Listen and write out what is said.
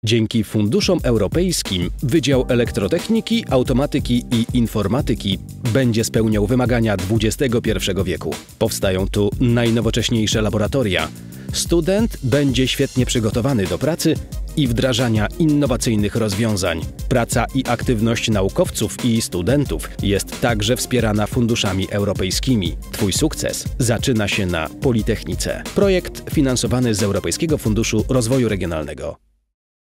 Dzięki funduszom europejskim Wydział Elektrotechniki, Automatyki i Informatyki będzie spełniał wymagania XXI wieku. Powstają tu najnowocześniejsze laboratoria. Student będzie świetnie przygotowany do pracy i wdrażania innowacyjnych rozwiązań. Praca i aktywność naukowców i studentów jest także wspierana funduszami europejskimi. Twój sukces zaczyna się na Politechnice. Projekt finansowany z Europejskiego Funduszu Rozwoju Regionalnego.